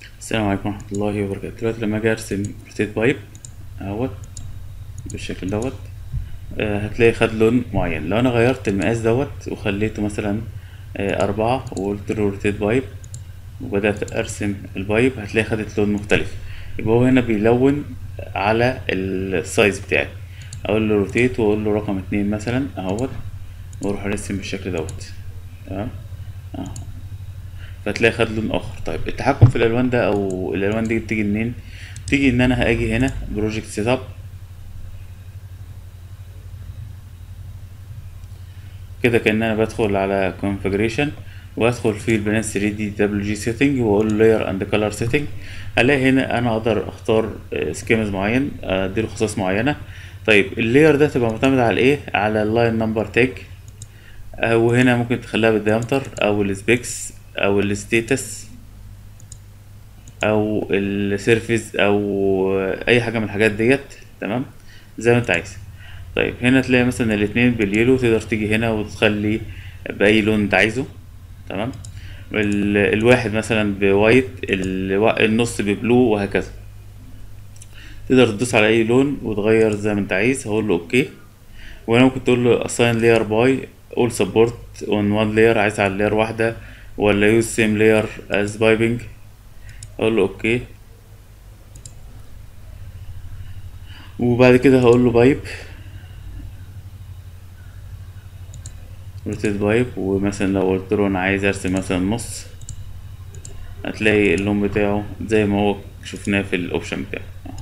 السلام عليكم ورحمة الله وبركاته. دلوقتي لما اجي ارسم روتيت بايب اهوت بالشكل دوت، هتلاقي خد لون معين. لو انا غيرت المقاس دوت وخليته مثلا 4 وقلت له روتيت بايب وبدأت ارسم البايب، هتلاقي خدت لون مختلف. يبقى هو هنا بيلون على السايز بتاعي. اقول له روتيت واقول له رقم 2 مثلا اهوت، واروح ارسم بالشكل دوت. تمام. فتلاقي خد لون اخر. طيب التحكم في الالوان ده او الالوان دي بتيجي منين؟ تيجي ان انا هاجي هنا بروجكت سيت اب كده، كأن انا بدخل على configuration وادخل في البنات 3 دي دبليو جي سيتنج واقول له layer and color setting. الاقي هنا انا اقدر اختار سكيمز معين، اديله خصائص معينه. طيب اللاير ده تبقى معتمد على ايه؟ على اللاين نمبر تاج، وهنا ممكن تخليها بالديامتر او السبيكس او الستيتس او السيرفيس او اي حاجه من الحاجات ديت. تمام، زي ما انت عايز. طيب هنا تلاقي مثلا الاتنين باليلو، تقدر تيجي هنا وتخلي باي لون انت عايزه. تمام. الواحد مثلا بوايت، النص ببلو، وهكذا. تقدر تدوس على اي لون وتغير زي ما انت عايز. هقول له اوكي. وانا ممكن تقول له assign layer by all support on one layer، عايز على layer واحدة ولا use same layer as piping. اقول له اوكي. وبعد كده هقول له بايب، روتيت بايب. ومثلا لو قلت له انا عايز ارسم مثلا نص، هتلاقي اللون بتاعه زي ما هو شفناه في الاوبشن بتاعه.